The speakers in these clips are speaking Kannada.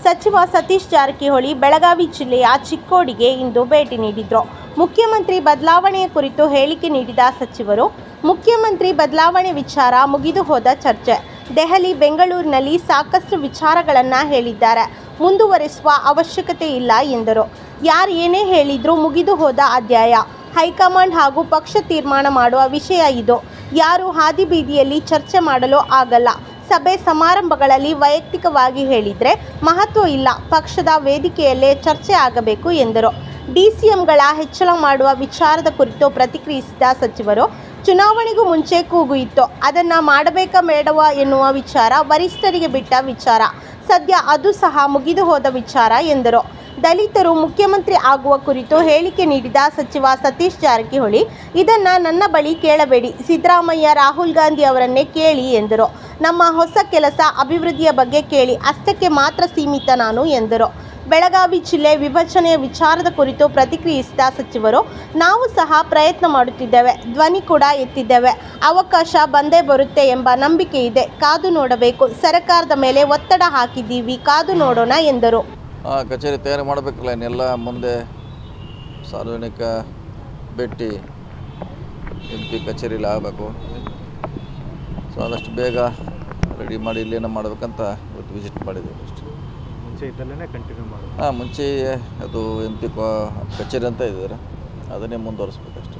ಸಚಿವ ಸತೀಶ್ ಜಾರಕಿಹೊಳಿ ಬೆಳಗಾವಿ ಜಿಲ್ಲೆಯ ಚಿಕ್ಕೋಡಿಗೆ ಇಂದು ಭೇಟಿ ನೀಡಿದರು. ಮುಖ್ಯಮಂತ್ರಿ ಬದಲಾವಣೆಯ ಕುರಿತು ಹೇಳಿಕೆ ನೀಡಿದ ಸಚಿವರು, ಮುಖ್ಯಮಂತ್ರಿ ಬದಲಾವಣೆ ವಿಚಾರ ಮುಗಿದು ಹೋದ ಚರ್ಚೆ. ದೆಹಲಿ, ಬೆಂಗಳೂರಿನಲ್ಲಿ ಸಾಕಷ್ಟು ವಿಚಾರಗಳನ್ನು ಹೇಳಿದ್ದಾರೆ. ಮುಂದುವರಿಸುವ ಅವಶ್ಯಕತೆ ಇಲ್ಲ ಎಂದರು. ಯಾರು ಏನೇ ಹೇಳಿದ್ರೂ ಮುಗಿದು ಹೋದ ಅಧ್ಯಾಯ. ಹೈಕಮಾಂಡ್ ಹಾಗೂ ಪಕ್ಷ ತೀರ್ಮಾನ ಮಾಡುವ ವಿಷಯ ಇದು. ಯಾರು ಹಾದಿಬೀದಿಯಲ್ಲಿ ಚರ್ಚೆ ಮಾಡಲು ಆಗಲ್ಲ. ಸಭೆ ಸಮಾರಂಭಗಳಲ್ಲಿ ವೈಯಕ್ತಿಕವಾಗಿ ಹೇಳಿದರೆ ಮಹತ್ವ ಇಲ್ಲ. ಪಕ್ಷದ ವೇದಿಕೆಯಲ್ಲೇ ಚರ್ಚೆ ಆಗಬೇಕು ಎಂದರು. ಡಿಸಿಎಂಗಳ ಹೆಚ್ಚಳ ಮಾಡುವ ವಿಚಾರದ ಕುರಿತು ಪ್ರತಿಕ್ರಿಯಿಸಿದ ಸಚಿವರು, ಚುನಾವಣೆಗೂ ಮುಂಚೆ ಕೂಗು ಇತ್ತು. ಅದನ್ನು ಮಾಡಬೇಕಾ ಬೇಡವಾ ಎನ್ನುವ ವಿಚಾರ ವರಿಷ್ಠರಿಗೆ ಬಿಟ್ಟ ವಿಚಾರ. ಸದ್ಯ ಅದು ಸಹ ಮುಗಿದು ಹೋದ ವಿಚಾರ ಎಂದರು. ದಲಿತರು ಮುಖ್ಯಮಂತ್ರಿ ಆಗುವ ಕುರಿತು ಹೇಳಿಕೆ ನೀಡಿದ ಸಚಿವ ಸತೀಶ್ ಜಾರಕಿಹೊಳಿ, ಇದನ್ನು ನನ್ನ ಬಳಿ ಕೇಳಬೇಡಿ, ಸಿದ್ದರಾಮಯ್ಯ, ರಾಹುಲ್ ಗಾಂಧಿ ಅವರನ್ನೇ ಕೇಳಿ ಎಂದರು. ನಮ್ಮ ಹೊಸ ಕೆಲಸ, ಅಭಿವೃದ್ಧಿಯ ಬಗ್ಗೆ ಕೇಳಿ, ಅಷ್ಟಕ್ಕೆ ಮಾತ್ರ ಸೀಮಿತ ನಾನು ಎಂದರು. ಬೆಳಗಾವಿ ಜಿಲ್ಲೆ ವಿಭಜನೆಯ ವಿಚಾರದ ಕುರಿತು ಪ್ರತಿಕ್ರಿಯಿಸಿದ ಸಚಿವರು, ನಾವು ಸಹ ಪ್ರಯತ್ನ ಮಾಡುತ್ತಿದ್ದೇವೆ, ಧ್ವನಿ ಕೂಡ ಎತ್ತಿದ್ದೇವೆ. ಅವಕಾಶ ಬಂದೇ ಬರುತ್ತೆ ಎಂಬ ನಂಬಿಕೆ ಇದೆ. ಕಾದು ನೋಡಬೇಕು. ಸರ್ಕಾರದ ಮೇಲೆ ಒತ್ತಡ ಹಾಕಿದ್ದೀವಿ, ಕಾದು ನೋಡೋಣ ಎಂದರು. ಕಚೇರಿ ತಯಾರಿ ಮಾಡಬೇಕಲ್ಲ, ಇನ್ನೆಲ್ಲ ಮುಂದೆ ಸಾರ್ವಜನಿಕ ಭೇಟಿ MP ಕಚೇರಿಯಲ್ಲಿ ಆಗಬೇಕು. ಸೊ ಆದಷ್ಟು ಬೇಗ ರೆಡಿ ಮಾಡಿ ಇಲ್ಲೇನೋ ಮಾಡಬೇಕಂತ ಇವತ್ತು ವಿಸಿಟ್ ಮಾಡಿದ್ದೀವಿ ಅಷ್ಟೇ. ಮುಂಚೆ ಇದ್ದಲ್ಲೇ ಕಂಟಿನ್ಯೂ ಮಾಡೋದು? ಮುಂಚೆ ಅದು MP ಕಚೇರಿ ಅಂತ ಇದ್ದಾರೆ, ಅದನ್ನೇ ಮುಂದುವರಿಸ್ಬೇಕಷ್ಟೆ.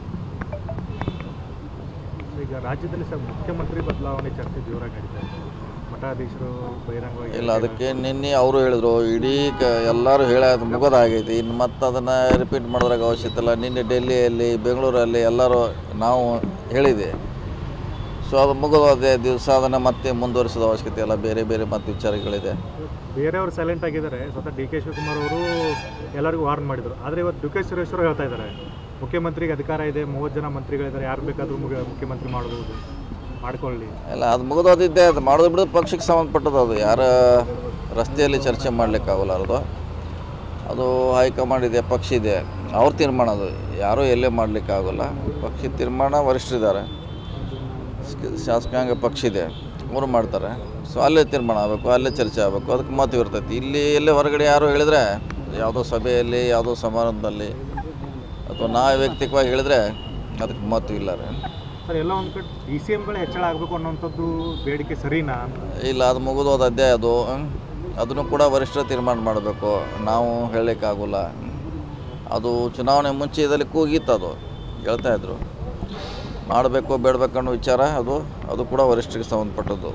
ಈಗ ರಾಜ್ಯದಲ್ಲಿ ಸರ್ ಮುಖ್ಯಮಂತ್ರಿ ಬದಲಾವಣೆ ಚರ್ಚೆ ಜೋರಾಗಿ ನಡೀತಾ ಇದೆ. ಮಠಾಧೀಶರು ಬಹಿರಂಗವಾಗಿ ಇಲ್ಲ, ಅದಕ್ಕೆ ನಿನ್ನೆ ಅವರು ಹೇಳಿದ್ರು, ಇಡೀ ಎಲ್ಲರೂ ಹೇಳೋದು ಮುಗೋದಾಗೈತಿ, ಇನ್ನು ಮತ್ತೆ ಅದನ್ನು ರಿಪೀಟ್ ಮಾಡೋದ್ರಾಗ ಅವಶ್ಯಕತೆ ಇಲ್ಲ. ನಿನ್ನೆ ಡೆಲ್ಲಿಯಲ್ಲಿ, ಬೆಂಗಳೂರಲ್ಲಿ ಎಲ್ಲರೂ ನಾವು ಹೇಳಿದೆ. ಸೊ ಅದು ಮುಗಿದೋದೇ ದಿವಸ ಅದನ್ನು ಮತ್ತೆ ಮುಂದುವರಿಸೋದು ಅವಶ್ಯಕತೆ ಇಲ್ಲ. ಬೇರೆ ಬೇರೆ ಮತ್ತೆ ವಿಚಾರಗಳಿದೆ. ಬೇರೆಯವರು ಸೈಲೆಂಟ್ ಆಗಿದ್ದಾರೆ. ಸ್ವತಃ DK ಶಿವಕುಮಾರ್ ಅವರು ಎಲ್ಲರಿಗೂ ವಾರ್ನ್ ಮಾಡಿದರು. ಆದರೆ ಇವತ್ತು DK ಸುರೇಶ್ವರು ಹೇಳ್ತಾ ಇದ್ದಾರೆ, ಮುಖ್ಯಮಂತ್ರಿಗೆ ಅಧಿಕಾರ ಇದೆ, 30 ಜನ ಮಂತ್ರಿಗಳಿದ್ದಾರೆ, ಯಾರು ಬೇಕಾದರೂ ಮುಖ್ಯಮಂತ್ರಿ ಮಾಡ್ಬೋದು, ಮಾಡ್ಕೊಳ್ಳಿ. ಇಲ್ಲ, ಅದು ಮುಗಿದೋದಿದ್ದೆ, ಅದು ಮಾಡೋದು ಬಿಡೋದು ಪಕ್ಷಕ್ಕೆ ಸಂಬಂಧಪಟ್ಟದ್ದು. ಅದು ಯಾರ ರಸ್ತೆಯಲ್ಲಿ ಚರ್ಚೆ ಮಾಡಲಿಕ್ಕಾಗಲಾರದು. ಅದು ಹೈಕಮಾಂಡ್ ಇದೆ, ಪಕ್ಷ ಇದೆ, ಅವ್ರ ತೀರ್ಮಾನ. ಅದು ಯಾರೂ ಎಲ್ಲೇ ಮಾಡಲಿಕ್ಕಾಗಲ್ಲ. ಪಕ್ಷ ತೀರ್ಮಾನ ವರಿಷ್ಠರಿದ್ದಾರೆ, ಶಾಸಕಾಂಗ ಪಕ್ಷ ಇದೆ, ಅವರು ಮಾಡ್ತಾರೆ. ಸೊ ಅಲ್ಲೇ ತೀರ್ಮಾನ ಆಗಬೇಕು, ಅಲ್ಲೇ ಚರ್ಚೆ ಆಗಬೇಕು, ಅದಕ್ಕೆ ಮಹತ್ವ ಇರ್ತೈತಿ. ಇಲ್ಲಿ ಎಲ್ಲೇ ಹೊರಗಡೆ ಯಾರು ಹೇಳಿದರೆ, ಯಾವುದೋ ಸಭೆಯಲ್ಲಿ, ಯಾವುದೋ ಸಮಾರಂಭದಲ್ಲಿ ಅಥವಾ ನಾವು ವೈಯಕ್ತಿಕವಾಗಿ ಹೇಳಿದರೆ ಅದಕ್ಕೆ ಮಹತ್ವ ಇಲ್ಲ ರೀ. ಸರ್, ಎಲ್ಲ ಒಂದು ಕಡೆ DCMಗಳು ಹೆಚ್ಚಳ ಆಗಬೇಕು ಅನ್ನೋಂಥದ್ದು ಬೇಡಿಕೆ ಸರಿನಾ? ಇಲ್ಲ, ಅದು ಮುಗಿದೋದ ಅಧ್ಯಾಯ. ಅದನ್ನು ಕೂಡ ವರಿಷ್ಠರು ತೀರ್ಮಾನ ಮಾಡಬೇಕು, ನಾವು ಹೇಳಲಿಕ್ಕಾಗೋಲ್ಲ. ಅದು ಚುನಾವಣೆ ಮುಂಚೆದಲ್ಲಿ ಕೂಗಿತ್ತು, ಅದು ಹೇಳ್ತಾಯಿದ್ರು. ಮಾಡಬೇಕು ಬೇಡಬೇಕು ಅನ್ನೋ ವಿಚಾರ ಅದು ಕೂಡ ವರಿಷ್ಠರಿಗೆ ಸಂಬಂಧಪಟ್ಟದ್ದು.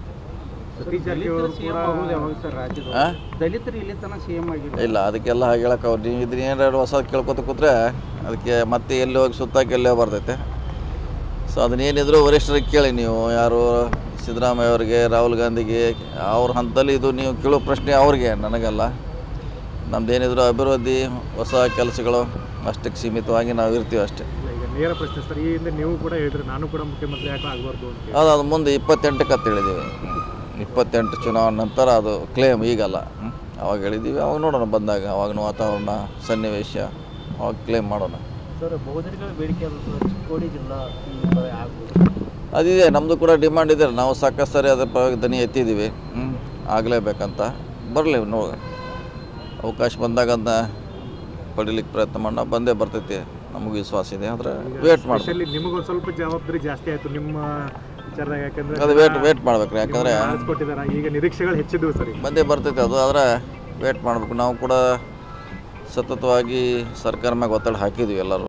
ಇಲ್ಲ, ಅದಕ್ಕೆಲ್ಲ ಹಾಗೆ ಹೇಳಕ್ಕೆ ಅವ್ರು ನೀವು ಇದನ್ನ ಏನಾರು ಹೊಸ ಕೇಳ್ಕೊತ ಕೂತ್ರೆ ಅದಕ್ಕೆ ಮತ್ತೆ ಎಲ್ಲಿ ಹೋಗಿ ಸುತ್ತಾಕಿ ಎಲ್ಲೇ ಬರ್ತೈತೆ. ಸೊ ಅದನ್ನೇನಿದ್ರು ವರಿಷ್ಠರಿಗೆ ಕೇಳಿ ನೀವು. ಯಾರು ಸಿದ್ದರಾಮಯ್ಯ ಅವ್ರಿಗೆ, ರಾಹುಲ್ ಗಾಂಧಿಗೆ, ಅವ್ರ ಹಂತದಲ್ಲಿ ಇದು ನೀವು ಕೇಳೋ ಪ್ರಶ್ನೆ ಅವ್ರಿಗೆ, ನನಗಲ್ಲ. ನಮ್ಮದೇನಿದ್ರು ಅಭಿವೃದ್ಧಿ, ಹೊಸ ಕೆಲಸಗಳು ಅಷ್ಟಕ್ಕೆ ಸೀಮಿತವಾಗಿ ನಾವು ಇರ್ತೀವಿ ಅಷ್ಟೇ. ನೇರ ಪ್ರಶ್ನೆ ಸರ್, ಈ ಹಿಂದೆ ನೀವು ಕೂಡ ಹೇಳಿದ್ರೆ ನಾನು ಕೂಡ ಮುಖ್ಯಮಂತ್ರಿ ಯಾಕೆ ಆಗಬಾರ್ದು ಅಂತ. ಅದು ಮುಂದೆ 28ಕ್ಕೆ ಅಂತ ಹೇಳಿದ್ದೀವಿ. 28 ಚುನಾವಣೆ ನಂತರ ಅದು ಕ್ಲೇಮ್, ಈಗಲ್ಲ. ಅವಾಗ ಹೇಳಿದ್ದೀವಿ, ಅವಾಗ ನೋಡೋಣ ಬಂದಾಗ, ಅವಾಗಿನ ವಾತಾವರಣ, ಸನ್ನಿವೇಶ, ಅವಾಗ ಕ್ಲೇಮ್ ಮಾಡೋಣ. ಸರ್, ಬಹುಜನಗಳ ಬೇಡಿಕೆ ಚಿಕ್ಕೋಡಿ ಜಿಲ್ಲಾ ಅದಿದೆ, ನಮ್ಮದು ಕೂಡ ಡಿಮಾಂಡ್ ಇದೆ. ನಾವು ಸಾಕಷ್ಟು ಸರಿ ಅದರ ಪರವಾಗಿ ದನಿ ಎತ್ತಿದ್ದೀವಿ. ಆಗಲೇಬೇಕಂತ. ಬರಲಿ, ಅವಕಾಶ ಬಂದಾಗ ಅದನ್ನ ಪಡೀಲಿಕ್ಕೆ ಪ್ರಯತ್ನ ಮಾಡೋಣ. ಬಂದೇ ಬರ್ತೈತಿ, ನಮಗೆ ವಿಶ್ವಾಸ ಇದೆ. ಆದರೆ ವೇಟ್ ಮಾಡ್ತೀವಿ. ನಿಮಗೊಂದು ಸ್ವಲ್ಪ ಜವಾಬ್ದಾರಿ ಜಾಸ್ತಿ ಆಯಿತು ನಿಮ್ಮ ವಿಚಾರದಾಗ, ಯಾಕಂದರೆ ಅದು ವೇಟ್ ಮಾಡ್ಬೇಕು ರೀ. ಯಾಕಂದರೆ ಕೊಟ್ಟಿದ್ದಾರೆ, ಈಗ ನಿರೀಕ್ಷೆಗಳು ಹೆಚ್ಚಿದ್ವು ಸರಿ, ಬಂದೇ ಬರ್ತೈತೆ ಅದು. ಆದರೆ ವೇಟ್ ಮಾಡಬೇಕು. ನಾವು ಕೂಡ ಸತತವಾಗಿ ಸರ್ಕಾರ ಮ್ಯಾಗ ಒತ್ತಡ ಹಾಕಿದ್ವಿ ಎಲ್ಲರೂ.